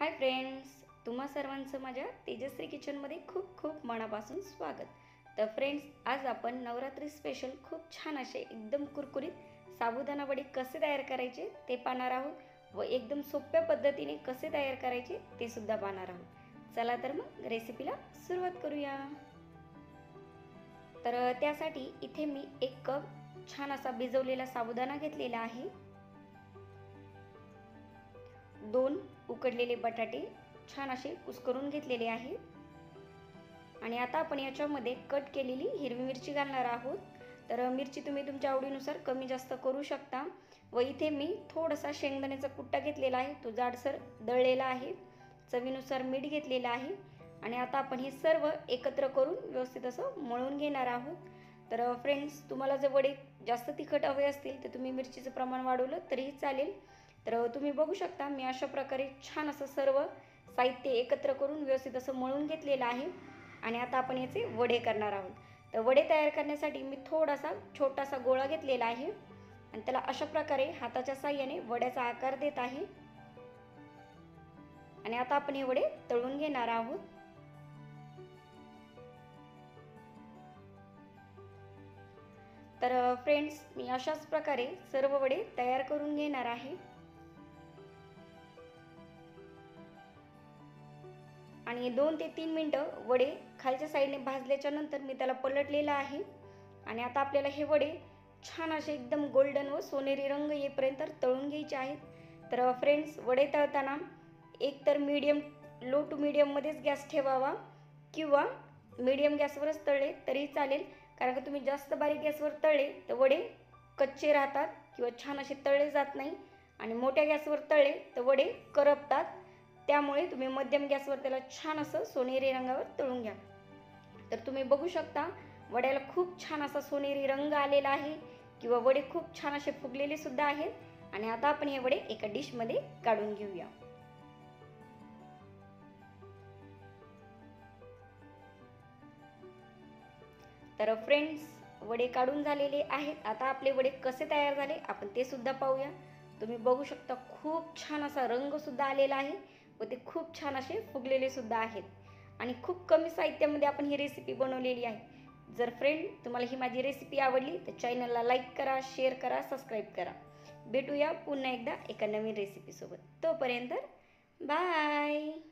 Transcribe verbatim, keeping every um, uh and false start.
Hi friends, तुम्हा सर्वांचं माझ्या तेजश्री किचनमध्ये खूप खूप मनापासून स्वागत। तर फ्रेंड्स, आज आपण नवरात्री स्पेशल खूप छान असे एकदम कुरकुरीत साबुदाणा वडे कसे तयार करायचे ते पाहणार आहोत व एकदम सोप्या पद्धतीने कसे तयार करायचे ते सुद्धा पाहणार आहोत। चला तर मग रेसिपीला सुरुवात करूया। तर त्यासाठी इथे मी एक कप छान असा भिजवलेला साबुदाणा घेतलेला आहे। दोन उकडलेले बटाटे छान असे कुस्करून घेतलेले आहेत आणि आता आपण याच्यामध्ये कट केलेली हिरवी मिरची घालणार आहोत। तर मिरची तुम्ही तुमच्या आवडीनुसार कमी जास्त करू शकता। व इथे मी थोडासा शेंगदाण्याचा कुट्टा घेतलेला आहे, तो जाडसर दळलेला आहे। चवीनुसार मीठ घेतलेलं आहे आणि आता आपण हे सर्व एकत्र करून व्यवस्थित असं मळून घेणार आहोत। तर फ्रेंड्स, तुम्हाला जर वडे जास्त तिखट हवे असतील तर तुम्ही मिरचीचं प्रमाण वाढवलं तरीही चालेल। तर तुम्ही बघू शकता मी अशा प्रकारे छान असं सर्व साहित्य एकत्र करून व्यवस्थित असं मळून घेतलेलं आहे आणि आता आपण याचे वडे करणार आहोत। तर वडे तयार करण्यासाठी मी थोडासा छोटासा गोळा घेतलेला आहे आणि त्याला अशा प्रकारे हाताच्या साहाय्याने वड्याचा आकार देत आहे आणि आता आपण हे वडे तळून घेणार आहोत। तर फ्रेंड्स, मी अशाच प्रकारे सर्व वडे तयार करून घेणार आहे आणि दोन ते तीन मिनटं वडे खालच्या साईडने भाजल्याच्या नंतर मी त्याला पलटलेलं आहे आणि आता आपल्याला हे वडे छान असे एकदम गोल्डन व सोनेरी रंग येईपर्यंत तळून घ्यायचे आहेत। तर फ्रेंड्स, वडे तळताना एक तर मीडियम लो टू मीडियममध्येच गॅस ठेवावा किंवा मीडियम गॅसवरच तळले तरी चालेल, कारण का तुम्ही जास्त बारीक गॅसवर तळले तर वडे कच्चे राहतात किंवा छान असे तळले जात नाही आणि मोठ्या गॅसवर तळले तर वडे करपतात। त्यामुळे तुम्ही मध्यम गॅसवर त्याला छान असं सोनेरी रंगावर तळून घ्या। तर तुम्ही बघू शकता वड्याला खूप छान असा सोनेरी रंग आलेला आहे किंवा वडे खूप छान असे फुगलेले सुद्धा आहेत आणि आता आपण हे वडे एका डिशमध्ये काढून घेऊया। तर फ्रेंड्स, वडे काढून झालेले आहेत। आता आपले वडे कसे तयार झाले आपण ते सुद्धा पाहूया। तुम्ही बघू शकता खूप छान असा रंग सुद्धा आलेला आहे व ते खूप छान असे फुगलेले सुद्धा आहेत आणि खूप कमी साहित्यामध्ये आपण ही रेसिपी बनवलेली आहे। जर फ्रेंड तुम्हाला ही माझी रेसिपी आवडली तर चॅनलला लाईक करा, शेअर करा, सबस्क्राईब करा। भेटूया पुन्हा एकदा एका नवीन रेसिपीसोबत। तोपर्यंत बाय।